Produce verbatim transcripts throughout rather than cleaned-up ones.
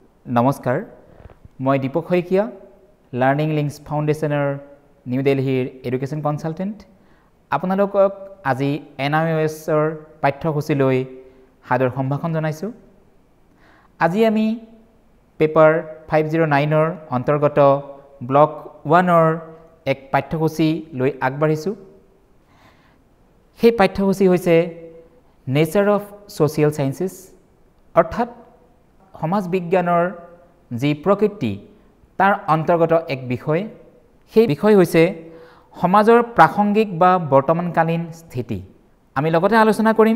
নমস্কাৰ মই Dipak Saikia Learning Links ফাউণ্ডেশ্যনৰ নিউ দিল্লীৰ এডুকেশ্যন কনসালটেন্ট আপোনালোকক আজি এন আই অ' এছৰ পাঠ্যসূচীলৈ সাদৰ সম্ভাষণ জনাইছো। আজি আমি পেপাৰ পাঁচ শূন্য ন'ৰ অন্তৰ্গত ব্লক ওৱানৰ এক পাঠ্যসূচী লৈ আগবাঢ়িছো। সেই পাঠ্যসূচী হৈছে নেচাৰ অফ ছ'চিয়েল সায়েন্সেছ, অৰ্থাৎ সমাজ বিজ্ঞানৰ যি প্ৰকৃতি তাৰ অন্তৰ্গত এক বিষয়। সেই বিষয় হৈছে সমাজৰ প্ৰাসংগিক বা বৰ্তমানকালীন স্থিতি। আমি লগতে আলোচনা কৰিম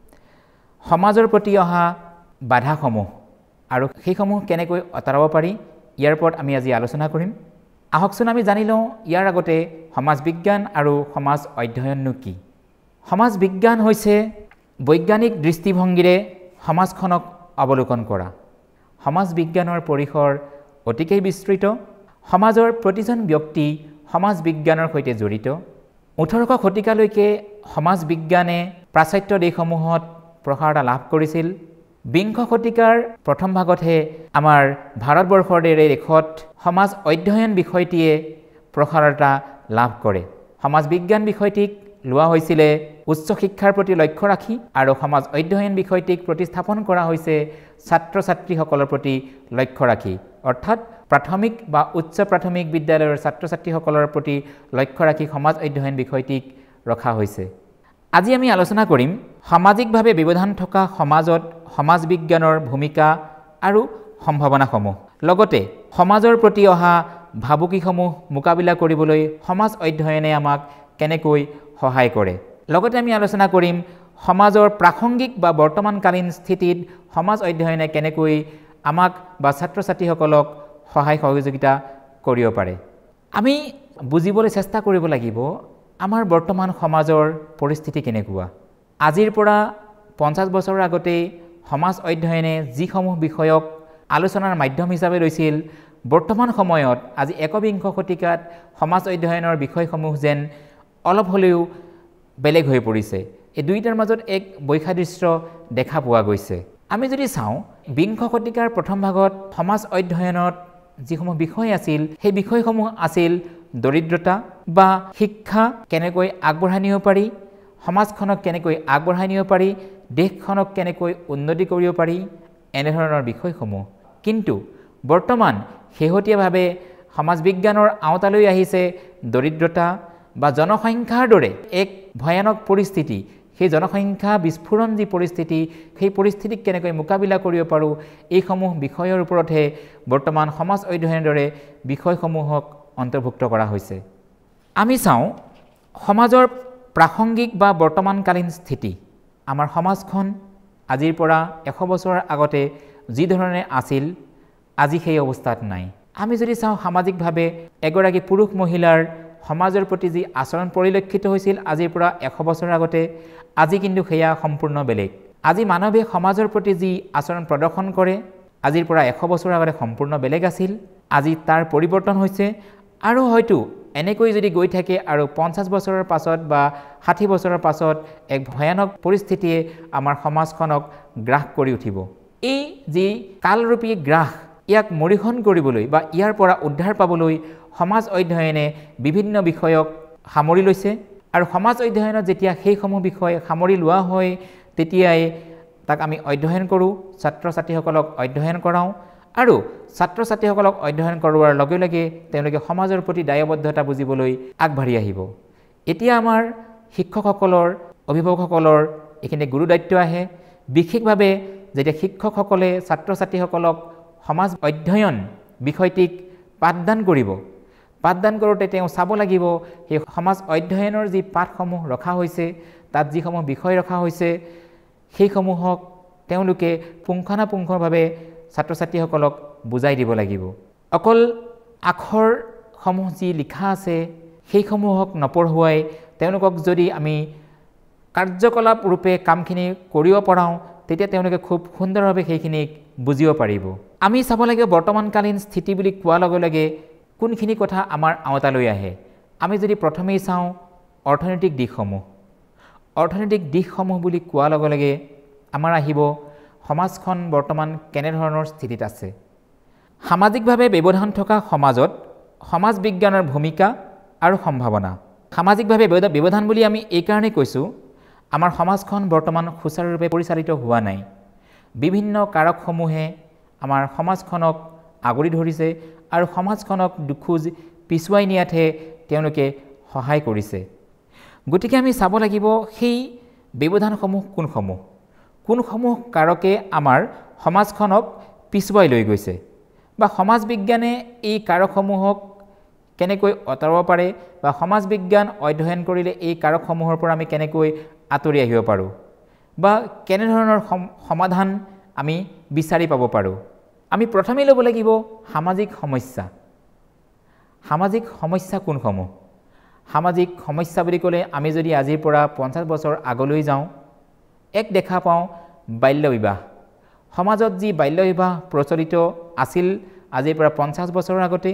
সমাজৰ প্ৰতি অহা বাধাসমূহ আৰু সেইসমূহ কেনেকৈ আঁতৰাব পাৰি, ইয়াৰ ওপৰত আমি আজি আলোচনা কৰিম। আহকচোন আমি জানি লওঁ ইয়াৰ আগতে সমাজ বিজ্ঞান আৰু সমাজ অধ্যয়ননো কি। সমাজ বিজ্ঞান হৈছে বৈজ্ঞানিক দৃষ্টিভংগীৰে সমাজখনক অৱলোকন কৰা। সমাজ বিজ্ঞানৰ পৰিসৰ অতিকৈ বিস্তৃত। সমাজৰ প্ৰতিজন ব্যক্তি সমাজ বিজ্ঞানৰ সৈতে জড়িত। ওঠৰশ শতিকালৈকে সমাজ বিজ্ঞানে পাশ্চাত্য দেশসমূহত প্ৰসাৰতা লাভ কৰিছিল। বিংশ শতিকাৰ প্ৰথম ভাগতহে আমাৰ ভাৰতবৰ্ষৰ দৰে দেশত সমাজ অধ্যয়ন বিষয়টিয়ে প্ৰসাৰতা লাভ কৰে। সমাজ বিজ্ঞান বিষয়টিক লোৱা হৈছিলে উচ্চ শিক্ষাৰ প্ৰতি লক্ষ্য ৰাখি আৰু সমাজ অধ্যয়ন বিষয়টিক প্ৰতিস্থাপন কৰা হৈছে ছাত্ৰ ছাত্ৰীসকলৰ প্ৰতি লক্ষ্য ৰাখি, অৰ্থাৎ প্ৰাথমিক বা উচ্চ প্ৰাথমিক বিদ্যালয়ৰ ছাত্ৰ ছাত্ৰীসকলৰ প্ৰতি লক্ষ্য ৰাখি সমাজ অধ্যয়ন বিষয়টিক ৰখা হৈছে। আজি আমি আলোচনা কৰিম সামাজিকভাৱে ব্যৱধান থকা সমাজত সমাজ বিজ্ঞানৰ ভূমিকা আৰু সম্ভাৱনাসমূহ, লগতে সমাজৰ প্ৰতি অহা ভাবুকিসমূহ মোকাবিলা কৰিবলৈ সমাজ অধ্যয়নে আমাক কেনেকৈ সহায় কৰে। লগতে আমি আলোচনা কৰিম সমাজৰ প্ৰাসংগিক বা বৰ্তমানকালীন স্থিতিত সমাজ অধ্যয়নে কেনেকৈ আমাক বা ছাত্ৰ ছাত্ৰীসকলক সহায় সহযোগিতা কৰিব পাৰে। আমি বুজিবলৈ চেষ্টা কৰিব লাগিব আমাৰ বৰ্তমান সমাজৰ পৰিস্থিতি কেনেকুৱা। আজিৰ পৰা পঞ্চাছ বছৰৰ আগতেই সমাজ অধ্যয়নে যিসমূহ বিষয়ক আলোচনাৰ মাধ্যম হিচাপে লৈছিল, বৰ্তমান সময়ত আজি একবিংশ শতিকাত সমাজ অধ্যয়নৰ বিষয়সমূহ যেন অলপ হ'লেও বেলেগ হৈ পৰিছে। এই দুয়োটাৰ মাজত এক বৈসাদৃশ্য দেখা পোৱা গৈছে। আমি যদি চাওঁ বিংশ শতিকাৰ প্ৰথম ভাগত সমাজ অধ্যয়নত যিসমূহ বিষয় আছিল, সেই বিষয়সমূহ আছিল দৰিদ্ৰতা বা শিক্ষা কেনেকৈ আগবঢ়াই নিব পাৰি, সমাজখনক কেনেকৈ আগবঢ়াই নিব পাৰি, দেশখনক কেনেকৈ উন্নতি কৰিব পাৰি, এনেধৰণৰ বিষয়সমূহ। কিন্তু বৰ্তমান শেহতীয়াভাৱে সমাজ বিজ্ঞানৰ আওতালৈ আহিছে দৰিদ্ৰতা বা জনসংখ্যাৰ দৰে এক ভয়ানক পৰিস্থিতি। সেই জনসংখ্যা বিস্ফোৰণ যি পৰিস্থিতি, সেই পৰিস্থিতিক কেনেকৈ মোকাবিলা কৰিব পাৰোঁ, এইসমূহ বিষয়ৰ ওপৰতহে বৰ্তমান সমাজ অধ্যয়নৰ দৰে বিষয়সমূহক অন্তৰ্ভুক্ত কৰা হৈছে। আমি চাওঁ সমাজৰ প্ৰাসংগিক বা বৰ্তমানকালীন স্থিতি। আমাৰ সমাজখন আজিৰ পৰা এশ বছৰৰ আগতে যি ধৰণে আছিল, আজি সেই অৱস্থাত নাই। আমি যদি চাওঁ সামাজিকভাৱে এগৰাকী পুৰুষ মহিলাৰ সমাজৰ প্ৰতি যি আচৰণ পৰিলক্ষিত হৈছিল আজিৰ পৰা এশ বছৰৰ আগতে, আজি কিন্তু সেয়া সম্পূৰ্ণ বেলেগ। আজি মানৱে সমাজৰ প্ৰতি যি আচৰণ প্ৰদৰ্শন কৰে, আজিৰ পৰা এশ বছৰৰ আগতে সম্পূৰ্ণ বেলেগ আছিল। আজি তাৰ পৰিৱৰ্তন হৈছে আৰু হয়তো এনেকৈ যদি গৈ থাকে আৰু পঞ্চাছ বছৰৰ পাছত বা ষাঠি বছৰৰ পাছত এক ভয়ানক পৰিস্থিতিয়ে আমাৰ সমাজখনক গ্ৰাস কৰি উঠিব। এই যি কালৰূপী গ্ৰাস, ইয়াক মৰিহন কৰিবলৈ বা ইয়াৰ পৰা উদ্ধাৰ পাবলৈ সমাজ অধ্যয়নে বিভিন্ন বিষয়ক সামৰি লৈছে আৰু সমাজ অধ্যয়নত যেতিয়া সেইসমূহ বিষয় সামৰি লোৱা হয়, তেতিয়াই তাক আমি অধ্যয়ন কৰোঁ, ছাত্ৰ ছাত্ৰীসকলক অধ্যয়ন কৰাওঁ আৰু ছাত্ৰ ছাত্ৰীসকলক অধ্যয়ন কৰোৱাৰ লগে লগে তেওঁলোকে সমাজৰ প্ৰতি দায়বদ্ধতা বুজিবলৈ আগবাঢ়ি আহিব। এতিয়া আমাৰ শিক্ষকসকলৰ, অভিভাৱকসকলৰ এইখিনি গুৰু দায়িত্ব আহে। বিশেষভাৱে যেতিয়া শিক্ষকসকলে ছাত্ৰ ছাত্ৰীসকলক সমাজ অধ্যয়ন বিষয়টিক পাঠদান কৰিব, পাঠদান কৰোঁতে তেওঁ চাব লাগিব সেই সমাজ অধ্যয়নৰ যি পাঠসমূহ ৰখা হৈছে, তাত যিসমূহ বিষয় ৰখা হৈছে, সেইসমূহক তেওঁলোকে পুংখানুপুংখভাৱে ছাত্ৰ ছাত্ৰীসকলক বুজাই দিব লাগিব। অকল আখৰসমূহ যি লিখা আছে সেইসমূহক নপঢ়ুৱাই তেওঁলোকক যদি আমি কাৰ্যকলাপ ৰূপে কামখিনি কৰিব পৰাওঁ, তেতিয়া তেওঁলোকে খুব সুন্দৰভাৱে সেইখিনিক বুজিব পাৰিব। আমি চাব লাগে বৰ্তমানকালীন স্থিতি বুলি কোৱাৰ লগে লগে কোনখিনি কথা আমাৰ আওতালৈ আহে। আমি যদি প্ৰথমেই চাওঁ অৰ্থনৈতিক দিশসমূহ, অৰ্থনৈতিক দিশসমূহ বুলি কোৱাৰ লগে লগে আমাৰ আহিব সমাজখন বৰ্তমান কেনে ধৰণৰ স্থিতিত আছে। সামাজিকভাৱে ব্যৱধান থকা সমাজত সমাজ বিজ্ঞানৰ ভূমিকা আৰু সম্ভাৱনা। সামাজিকভাৱে ব্যৱধান বুলি আমি এই কাৰণেই কৈছোঁ, আমাৰ সমাজখন বৰ্তমান সুচাৰুৰূপে পৰিচালিত হোৱা নাই। বিভিন্ন কাৰকসমূহে আমাৰ সমাজখনক আগুৰি ধৰিছে আৰু সমাজখনক দুখোজ পিছুৱাই নিয়াতহে তেওঁলোকে সহায় কৰিছে। গতিকে আমি চাব লাগিব সেই ব্যৱধানসমূহ কোনসমূহ, কোনসমূহ কাৰকে আমাৰ সমাজখনক পিছুৱাই লৈ গৈছে, বা সমাজ বিজ্ঞানে এই কাৰকসমূহক কেনেকৈ আঁতৰাব পাৰে, বা সমাজ বিজ্ঞান অধ্যয়ন কৰিলে এই কাৰকসমূহৰ পৰা আমি কেনেকৈ আঁতৰি আহিব পাৰোঁ, বা কেনেধৰণৰ সমাধান আমি বিচাৰি পাব পাৰোঁ। আমি প্ৰথমেই ল'ব লাগিব সামাজিক সমস্যা। সামাজিক সমস্যা কোনসমূহ? সামাজিক সমস্যা বুলি ক'লে আমি যদি আজিৰ পৰা পঞ্চাছ বছৰ আগলৈ যাওঁ, এক দেখা পাওঁ বাল্য বিবাহ। সমাজত যি বাল্য বিবাহ প্ৰচলিত আছিল আজিৰ পৰা পঞ্চাছ বছৰৰ আগতে,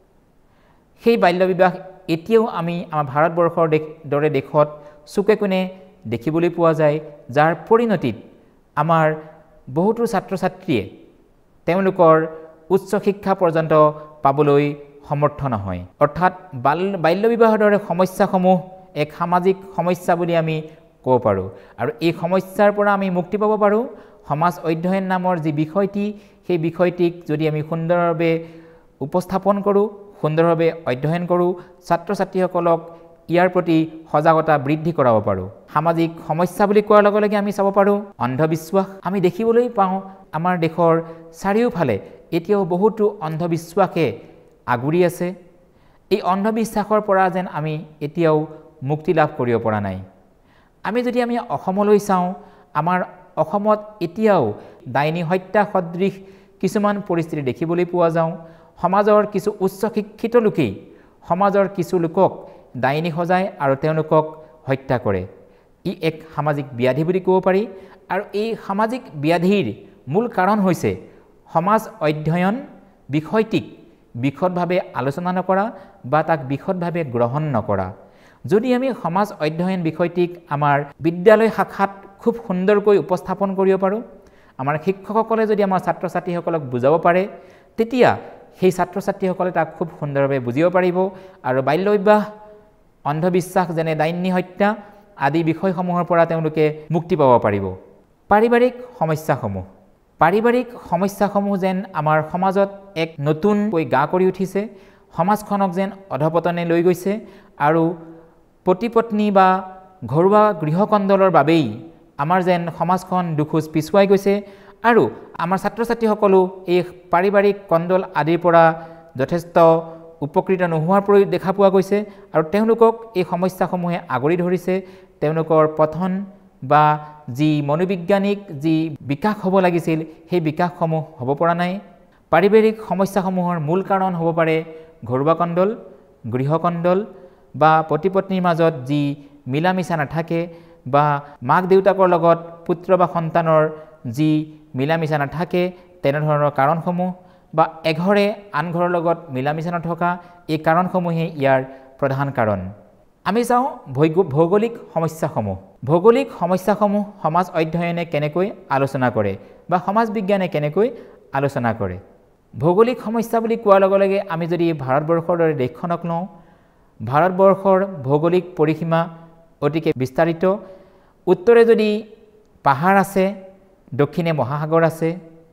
সেই বাল্য বিবাহ এতিয়াও আমি আমাৰ ভাৰতবৰ্ষৰ দেশ দৰে দেশত চুকে কোণে দেখিবলৈ পোৱা যায়, যাৰ পৰিণতিত আমাৰ বহুতো ছাত্ৰ ছাত্ৰীয়ে তেওঁলোকৰ উচ্চ শিক্ষা পৰ্যন্ত পাবলৈ সমৰ্থ নহয়। অৰ্থাৎ বাল বাল্য বিবাহৰ দৰে সমস্যাসমূহ এক সামাজিক সমস্যা বুলি আমি ক'ব পাৰোঁ। আৰু এই সমস্যাৰ পৰা আমি মুক্তি পাব পাৰোঁ সমাজ অধ্যয়ন নামৰ যি বিষয়টি, সেই বিষয়টিক যদি আমি সুন্দৰভাৱে উপস্থাপন কৰোঁ, সুন্দৰভাৱে অধ্যয়ন কৰোঁ, ছাত্ৰ ছাত্ৰীসকলক ইয়াৰ প্ৰতি সজাগতা বৃদ্ধি কৰাব পাৰোঁ। সামাজিক সমস্যা বুলি কোৱাৰ লগে লগে আমি চাব পাৰোঁ অন্ধবিশ্বাস। আমি দেখিবলৈ পাওঁ আমাৰ দেশৰ চাৰিওফালে এতিয়াও বহুতো অন্ধবিশ্বাসে আগুৰি আছে। এই অন্ধবিশ্বাসৰ পৰা যেন আমি এতিয়াও মুক্তি লাভ কৰিব পৰা নাই। আমি যদি আমি অসমলৈ চাওঁ, আমাৰ অসমত এতিয়াও ডাইনী হত্যা সদৃশ কিছুমান পৰিস্থিতি দেখিবলৈ পোৱা যাওঁ। সমাজৰ কিছু উচ্চ শিক্ষিত লোকেই সমাজৰ কিছু লোকক ডাইনী সজায় আৰু তেওঁলোকক হত্যা কৰে। ই এক সামাজিক ব্যাধি বুলি ক'ব পাৰি। আৰু এই সামাজিক ব্যাধিৰ মূল কাৰণ হৈছে সমাজ অধ্যয়ন বিষয়টিক বিশদভাৱে আলোচনা নকৰা বা তাক বিশদভাৱে গ্ৰহণ নকৰা। যদি আমি সমাজ অধ্যয়ন বিষয়টিক আমাৰ বিদ্যালয় শাখাত খুব সুন্দৰকৈ উপস্থাপন কৰিব পাৰোঁ, আমাৰ শিক্ষকসকলে যদি আমাৰ ছাত্ৰ ছাত্ৰীসকলক বুজাব পাৰে, তেতিয়া সেই ছাত্ৰ ছাত্ৰীসকলে তাক খুব সুন্দৰভাৱে বুজিব পাৰিব আৰু বাল্য বিবাহ, অন্ধবিশ্বাস যেনে ডাইনী হত্যা আদি বিষয়সমূহৰ পৰা তেওঁলোকে মুক্তি পাব পাৰিব। পাৰিবাৰিক সমস্যাসমূহ পাৰিবাৰিক সমস্যাসমূহ যেন আমাৰ সমাজত এক নতুনকৈ গা কৰি উঠিছে, সমাজখনক যেন অধপতনে লৈ গৈছে আৰু পতি পত্নী বা ঘৰুৱা গৃহকন্দলৰ বাবেই আমাৰ যেন সমাজখন দুখোজ পিছুৱাই গৈছে আৰু আমাৰ ছাত্ৰ ছাত্ৰীসকলো এই পাৰিবাৰিক কন্দল আদিৰ পৰা যথেষ্ট উপকৃত নোহোৱাৰ পৰি দেখা পোৱা গৈছে আৰু তেওঁলোকক এই সমস্যাসমূহে আগুৰি ধৰিছে। তেওঁলোকৰ পঠন বা যি মনোবিজ্ঞানিক যি বিকাশ হ'ব লাগিছিল, সেই বিকাশসমূহ হ'ব পৰা নাই। পাৰিবাৰিক সমস্যাসমূহৰ মূল কাৰণ হ'ব পাৰে ঘৰুৱা কন্দল, গৃহকন্দল বা পতি পত্নীৰ মাজত যি মিলা মিছা নাথাকে বা মাক দেউতাকৰ লগত পুত্ৰ বা সন্তানৰ যি মিলা মিছা নাথাকে, তেনেধৰণৰ কাৰণসমূহ বা এঘৰে আন ঘৰৰ লগত মিলা মিছা নথকা, এই কাৰণসমূহে ইয়াৰ প্ৰধান কাৰণ। আমি চাওঁ ভৌগোলিক সমস্যাসমূহ। ভৌগোলিক সমস্যাসমূহ সমাজ অধ্যয়নে কেনেকৈ আলোচনা কৰে বা সমাজ বিজ্ঞানে কেনেকৈ আলোচনা কৰে। ভৌগোলিক সমস্যা বুলি কোৱাৰ লগে লগে আমি যদি ভাৰতবৰ্ষৰ দৰে দেশখনক লওঁ, ভাৰতবৰ্ষৰ ভৌগোলিক পৰিসীমা অতিকে বিস্তাৰিত। উত্তৰে যদি পাহাৰ আছে, দক্ষিণে মহাসাগৰ আছে।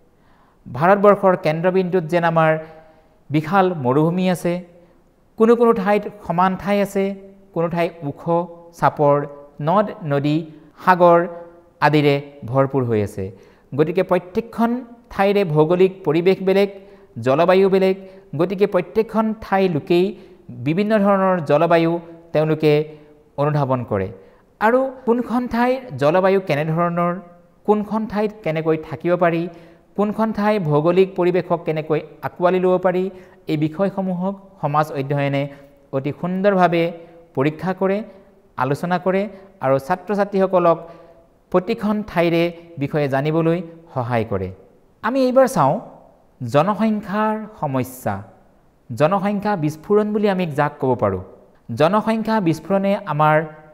ভাৰতবৰ্ষৰ কেন্দ্ৰবিন্দুত যেন আমাৰ বিশাল মৰুভূমি আছে। কোনো কোনো ঠাইত সমান ঠাই আছে, কোনো ঠাই ওখ চাপৰ নদ নদী সাগৰ আদিৰে ভৰপূৰ হৈ আছে। গতিকে প্ৰত্যেকখন ঠাইৰে ভৌগোলিক পৰিৱেশ বেলেগ, জলবায়ু বেলেগ। গতিকে প্ৰত্যেকখন ঠাই লোকেই বিভিন্ন ধৰণৰ জলবায়ু তেওঁলোকে অনুধাৱন কৰে আৰু কোনখন ঠাইৰ জলবায়ু কেনেধৰণৰ, কোনখন ঠাইত কেনেকৈ থাকিব পাৰি, কোনখন ঠাই ভৌগোলিক পৰিৱেশক কেনেকৈ আঁকোৱালি ল'ব পাৰি, এই বিষয়সমূহক সমাজ অধ্যয়নে অতি সুন্দৰভাৱে পৰীক্ষা কৰে, আলোচনা কৰে আৰু ছাত্ৰ ছাত্ৰীসকলক প্ৰতিখন ঠাইৰে বিষয়ে জানিবলৈ সহায় কৰে। আমি এইবাৰ চাওঁ জনসংখ্যাৰ সমস্যা। জনসংখ্যা বিস্ফোৰণ বুলি আমি যাক ক'ব পাৰোঁ। জনসংখ্যা বিস্ফোৰণে আমাৰ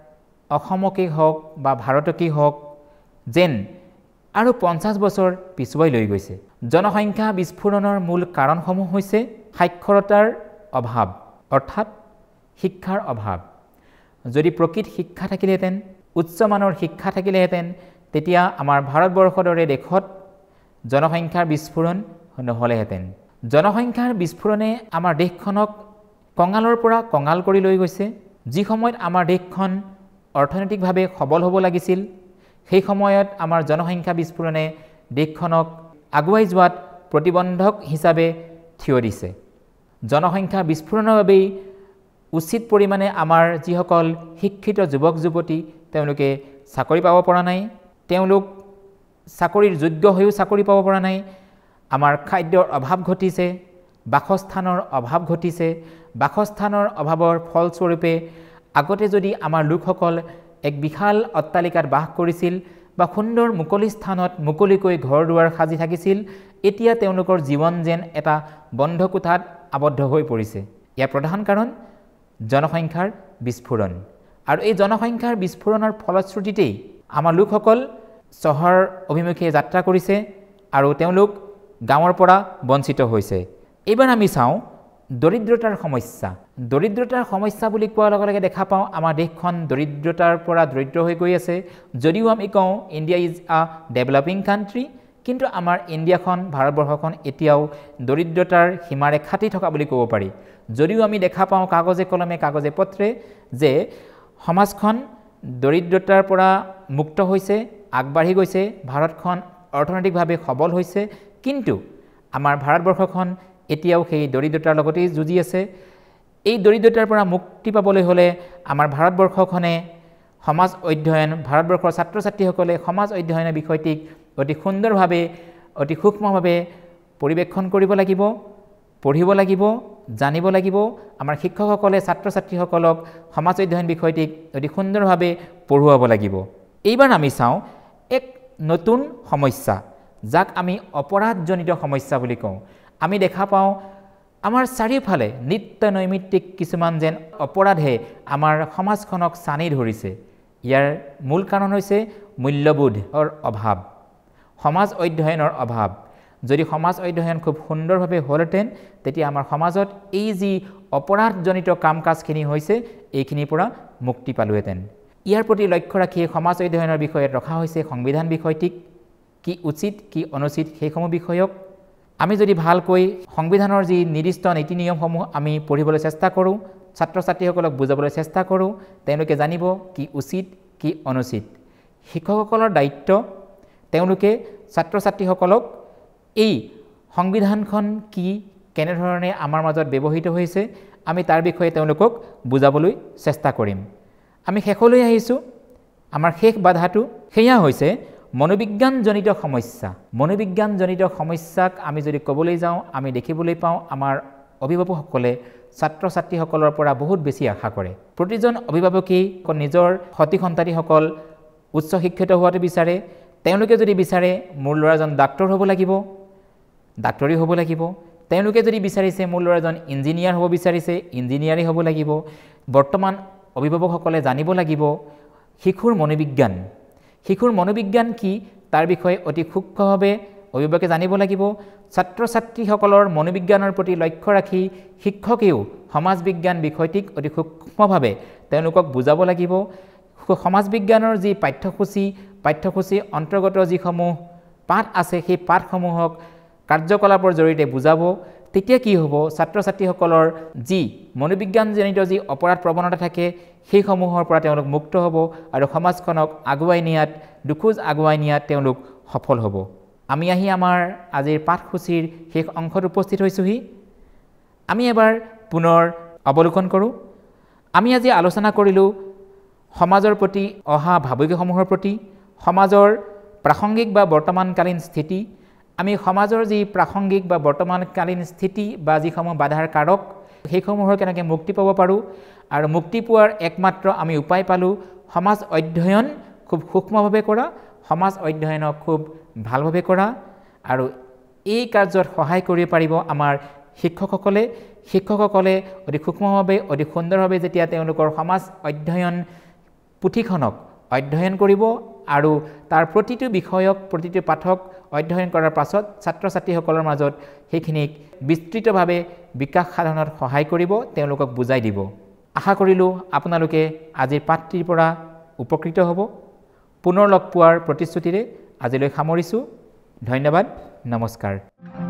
অসমকেই হওক বা ভাৰতকেই হওক যেন আৰু পঞ্চাছ বছৰ পিছুৱাই লৈ গৈছে। জনসংখ্যা বিস্ফোৰণৰ মূল কাৰণসমূহ হৈছে সাক্ষৰতাৰ অভাৱ অৰ্থাৎ শিক্ষাৰ অভাৱ। যদি প্ৰকৃত শিক্ষা থাকিলেহেঁতেন, উচ্চমানৰ শিক্ষা থাকিলেহেঁতেন, তেতিয়া আমাৰ ভাৰতবৰ্ষৰ দৰে দেশত জনসংখ্যাৰ বিস্ফোৰণ নহ'লেহেঁতেন। জনসংখ্যাৰ বিস্ফোৰণে আমাৰ দেশখনক কঙালৰ পৰা কঙাল কৰি লৈ গৈছে। যি সময়ত আমাৰ দেশখন অৰ্থনৈতিকভাৱে সবল হ'ব লাগিছিল, সেই সময়ত আমাৰ জনসংখ্যা বিস্ফোৰণে দেশখনক আগুৱাই যোৱাত প্ৰতিবন্ধক হিচাপে থিয় দিছে। জনসংখ্যা বিস্ফোৰণৰ বাবেই উচিত পৰিমাণে আমাৰ যিসকল শিক্ষিত যুৱক যুৱতী তেওঁলোকে চাকৰি পাব পৰা নাই, তেওঁলোক চাকৰিৰ যোগ্য হৈও চাকৰি পাব পৰা নাই, আমাৰ খাদ্যৰ অভাৱ ঘটিছে, বাসস্থানৰ অভাৱ ঘটিছে। বাসস্থানৰ অভাৱৰ ফলস্বৰূপে আগতে যদি আমাৰ লোকসকল এক বিশাল অট্টালিকাত বাস কৰিছিল বা সুন্দৰ মুকলি স্থানত মুকলিকৈ ঘৰ দুৱাৰ সাজি থাকিছিল, এতিয়া তেওঁলোকৰ জীৱন যেন এটা বন্ধ কোঠাত আবদ্ধ হৈ পৰিছে। ইয়াৰ প্ৰধান কাৰণ জনসংখ্যাৰ বিস্ফোৰণ। আৰু এই জনসংখ্যাৰ বিস্ফোৰণৰ ফলশ্ৰুতিতেই আমাৰ লোকসকল চহৰ অভিমুখে যাত্ৰা কৰিছে আৰু তেওঁলোক গাঁৱৰ পৰা বঞ্চিত হৈছে। এইবাৰ আমি চাওঁ দৰিদ্ৰতাৰ সমস্যা। দৰিদ্ৰতাৰ সমস্যা বুলি কোৱাৰ লগে লগে দেখা পাওঁ আমাৰ দেশখন দৰিদ্ৰতাৰ পৰা দৰিদ্ৰ হৈ গৈ আছে। যদিও আমি কওঁ India is a developing country, কিন্তু আমাৰ ইণ্ডিয়াখন ভাৰতবৰ্ষখন এতিয়াও দৰিদ্ৰতাৰ সীমাৰেখাতেই থকা বুলি ক'ব পাৰি। যদিও আমি দেখা পাওঁ কাগজে কলমে কাগজে পত্ৰে যে সমাজখন দৰিদ্ৰতাৰ পৰা মুক্ত হৈছে, আগবাঢ়ি গৈছে, ভাৰতখন অৰ্থনৈতিকভাৱে সবল হৈছে, কিন্তু আমাৰ ভাৰতবৰ্ষখন এতিয়াও সেই দৰিদ্ৰতাৰ লগতেই যুঁজি আছে। এই দৰিদ্ৰতাৰ পৰা মুক্তি পাবলৈ হ'লে আমাৰ ভাৰতবৰ্ষখনে সমাজ অধ্যয়ন, ভাৰতবৰ্ষৰ ছাত্ৰ ছাত্ৰীসকলে সমাজ অধ্যয়নৰ বিষয়টিক অতি সুন্দৰভাৱে অতি সূক্ষ্মভাৱে পৰিৱেশন কৰিব লাগিব, পঢ়িব লাগিব, জানিব লাগিব। আমাৰ শিক্ষকসকলে ছাত্ৰ ছাত্ৰীসকলক সমাজ অধ্যয়ন বিষয়টিক অতি সুন্দৰভাৱে পঢ়ুৱাব লাগিব। এইবাৰ আমি চাওঁ এক নতুন সমস্যা, যাক আমি অপৰাধজনিত সমস্যা বুলি কওঁ। আমি দেখা পাওঁ আমাৰ চাৰিওফালে নিত্য নৈমিত্তিক কিছুমান যেন অপৰাধে আমাৰ সমাজখনক চানি ধৰিছে। ইয়াৰ মূল কাৰণ হৈছে মূল্যবোধৰ অভাৱ, সমাজ অধ্যয়নৰ অভাৱ। যদি সমাজ অধ্যয়ন খুব সুন্দৰভাৱে হ'লহেঁতেন, তেতিয়া আমাৰ সমাজত এই যি অপৰাধজনিত কাম কাজখিনি হৈছে, এইখিনিৰ পৰা মুক্তি পালোহেঁতেন। ইয়াৰ প্ৰতি লক্ষ্য ৰাখি সমাজ অধ্যয়নৰ বিষয়ত ৰখা হৈছে সংবিধান বিষয়টিক, কি উচিত কি অনুচিত সেইসমূহ বিষয়ক আমি যদি ভালকৈ সংবিধানৰ যি নিৰ্দিষ্ট নীতি নিয়মসমূহ আমি পঢ়িবলৈ চেষ্টা কৰোঁ, ছাত্ৰ ছাত্ৰীসকলক বুজাবলৈ চেষ্টা কৰোঁ, তেওঁলোকে জানিব কি উচিত কি অনুচিত। শিক্ষকসকলৰ দায়িত্ব তেওঁলোকে ছাত্ৰ ছাত্ৰীসকলক এই সংবিধানখন কি, কেনেধৰণে আমাৰ মাজত ব্যৱহৃত হৈছে, আমি তাৰ বিষয়ে তেওঁলোকক বুজাবলৈ চেষ্টা কৰিম। আমি শেষলৈ আহিছোঁ। আমাৰ শেষ বাধাটো সেয়া হৈছে মনোবিজ্ঞানজনিত সমস্যা। মনোবিজ্ঞানজনিত সমস্যাক আমি যদি ক'বলৈ যাওঁ, আমি দেখিবলৈ পাওঁ আমাৰ অভিভাৱকসকলে ছাত্ৰ ছাত্ৰীসকলৰ পৰা বহুত বেছি আশা কৰে। প্ৰতিজন অভিভাৱকেই নিজৰ সতি সন্তানীসকল উচ্চ শিক্ষিত হোৱাটো বিচাৰে। তেওঁলোকে যদি বিচাৰে মোৰ ল'ৰাজন ডাক্তৰ হ'ব লাগিব, ডাক্তৰী হ'ব লাগিব। তেওঁলোকে যদি বিচাৰিছে মোৰ ল'ৰাজন ইঞ্জিনিয়াৰ হ'ব বিচাৰিছে, ইঞ্জিনিয়াৰেই হ'ব লাগিব। বৰ্তমান অভিভাৱকসকলে জানিব লাগিব শিশুৰ মনোবিজ্ঞান। শিশুৰ মনোবিজ্ঞান কি তাৰ বিষয়ে অতি সূক্ষ্মভাৱে অভিভাৱকে জানিব লাগিব। ছাত্ৰ ছাত্ৰীসকলৰ মনোবিজ্ঞানৰ প্ৰতি লক্ষ্য ৰাখি শিক্ষকেও সমাজ বিজ্ঞান বিষয়টিক অতি সূক্ষ্মভাৱে তেওঁলোকক বুজাব লাগিব। সমাজ বিজ্ঞানৰ যি পাঠ্যসূচী, পাঠ্যসূচীৰ অন্তৰ্গত যিসমূহ পাঠ আছে, সেই পাঠসমূহক কাৰ্যকলাপৰ জৰিয়তে বুজাব। তেতিয়া কি হ'ব, ছাত্ৰ ছাত্ৰীসকলৰ যি মনোবিজ্ঞানজনিত যি অপৰাধ প্ৰৱণতা থাকে, সেইসমূহৰ পৰা তেওঁলোক মুক্ত হ'ব আৰু সমাজখনক আগুৱাই নিয়াত, দুখোজ আগুৱাই নিয়াত তেওঁলোক সফল হ'ব। আমি আহি আমাৰ আজিৰ পাঠসূচীৰ শেষ অংশত উপস্থিত হৈছোঁহি। আমি এবাৰ পুনৰ অৱলোকন কৰোঁ। আমি আজি আলোচনা কৰিলোঁ সমাজৰ প্ৰতি অহা ভাবুকিসমূহৰ প্ৰতি, সমাজৰ প্ৰাসংগিক বা বৰ্তমানকালীন স্থিতি। আমি সমাজৰ যি প্ৰাসংগিক বা বৰ্তমানকালীন স্থিতি বা যিসমূহ বাধাৰ কাৰক, সেইসমূহৰ কেনেকৈ মুক্তি পাব পাৰোঁ, আৰু মুক্তি পোৱাৰ একমাত্ৰ আমি উপায় পালোঁ সমাজ অধ্যয়ন খুব সূক্ষ্মভাৱে কৰা, সমাজ অধ্যয়নক খুব ভালভাৱে কৰা। আৰু এই কাৰ্যত সহায় কৰিব পাৰিব আমাৰ শিক্ষকসকলে। শিক্ষকসকলে অতি সূক্ষ্মভাৱে অতি সুন্দৰভাৱে যেতিয়া তেওঁলোকৰ সমাজ অধ্যয়ন পুথিখনক অধ্যয়ন কৰিব আৰু তাৰ প্ৰতিটো বিষয়ক প্ৰতিটো পাঠক অধ্যয়ন কৰাৰ পাছত ছাত্ৰ ছাত্ৰীসকলৰ মাজত সেইখিনিক বিস্তৃতভাৱে বিকাশ সাধনত সহায় কৰিব তেওঁলোকক বুজাই দিব আশা কৰিলোঁ আপোনালোকে আজিৰ পাঠটিৰ পৰা উপকৃত হ'ব পুনৰ লগ পোৱাৰ প্ৰতিশ্ৰুতিৰে আজিলৈ সামৰিছোঁ ধন্যবাদ নমস্কাৰ